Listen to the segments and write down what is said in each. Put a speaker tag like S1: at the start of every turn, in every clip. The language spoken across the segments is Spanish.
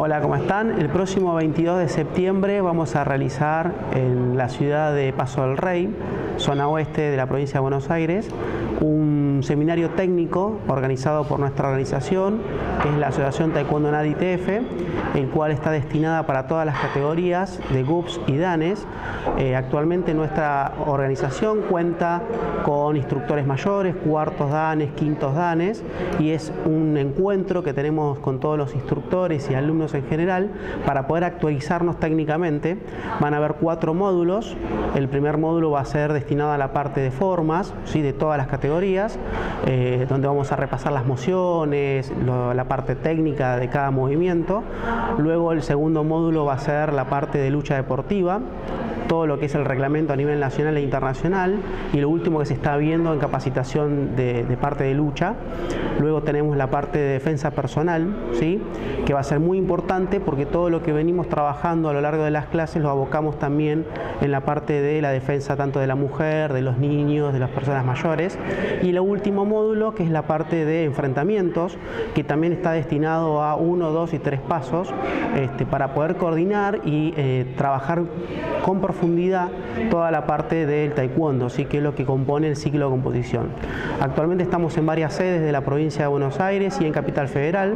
S1: Hola, ¿cómo están? El próximo 22 de septiembre vamos a realizar en la ciudad de Paso del Rey, zona oeste de la provincia de Buenos Aires, un seminario técnico organizado por nuestra organización, que es la Asociación Taekwondo NAD ITF, el cual está destinada para todas las categorías de GUPS y DANES. Actualmente nuestra organización cuenta con instructores mayores, cuartos DANES, quintos DANES, y es un encuentro que tenemos con todos los instructores y alumnos en general para poder actualizarnos técnicamente. Van a haber 4 módulos. El primer módulo va a ser destinado a la parte de formas, ¿sí?, de todas las categorías, donde vamos a repasar las mociones, la parte técnica de cada movimiento. Luego el segundo módulo va a ser la parte de lucha deportiva, todo lo que es el reglamento a nivel nacional e internacional, y lo último que se está viendo en capacitación de parte de lucha. Luego tenemos la parte de defensa personal, ¿sí?, que va a ser muy importante porque todo lo que venimos trabajando a lo largo de las clases lo abocamos también en la parte de la defensa tanto de la mujer, de los niños, de las personas mayores. Y el último módulo, que es la parte de enfrentamientos, que también está destinado a 1, 2 y 3 pasos para poder coordinar y trabajar con profundidad toda la parte del taekwondo, ¿sí?, que es lo que compone el ciclo de composición. Actualmente estamos en varias sedes de la provincia de Buenos Aires y en Capital Federal,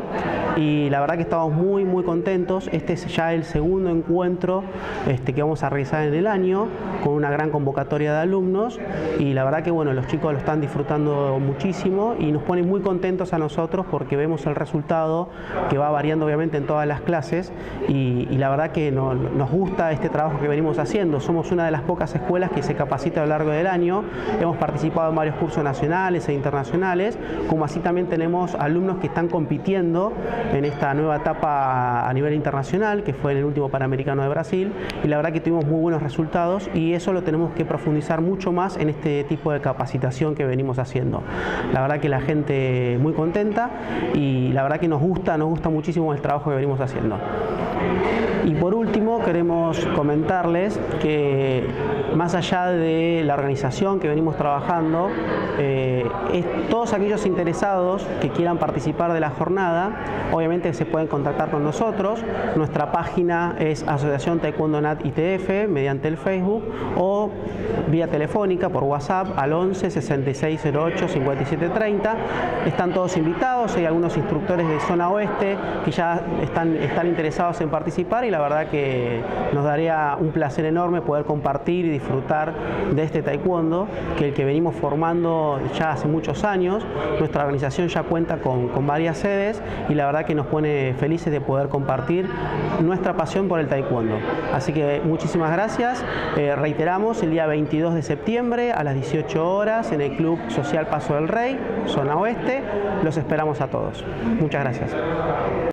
S1: y la verdad que estamos muy contentos. Este es ya el segundo encuentro que vamos a realizar en el año, con una gran convocatoria de alumnos, y la verdad que bueno, los chicos lo están disfrutando muchísimo y nos pone muy contentos a nosotros porque vemos el resultado que va variando obviamente en todas las clases, y la verdad que nos gusta este trabajo que venimos haciendo. Somos una de las pocas escuelas que se capacita a lo largo del año. Hemos participado en varios cursos nacionales e internacionales, como así también tenemos alumnos que están compitiendo en esta nueva etapa a nivel internacional, que fue en el último Panamericano de Brasil, y la verdad que tuvimos muy buenos resultados, y eso lo tenemos que profundizar mucho más en este tipo de capacitación que venimos haciendo. La verdad que la gente muy contenta, y la verdad que nos gusta muchísimo el trabajo que venimos haciendo. Y por último queremos comentarles que más allá de la organización que venimos trabajando, todos aquellos interesados que quieran participar de la jornada, obviamente se pueden contactar con nosotros. Nuestra página es Asociación Taekwondo NAD ITF mediante el Facebook, o vía telefónica por WhatsApp al 11 6608 5730. Están todos invitados. Hay algunos instructores de zona oeste que ya están interesados en participar, y la verdad que nos daría un placer enorme poder compartir y disfrutar de este taekwondo, que el que venimos formando ya hace muchos años. Nuestra organización ya cuenta con varias sedes, y la verdad que nos pone felices de poder compartir nuestra pasión por el taekwondo. Así que muchísimas gracias. Reiteramos, el día 22 de septiembre a las 18 horas en el Club Social Paso del Rey, zona oeste. Los esperamos a todos. Muchas gracias.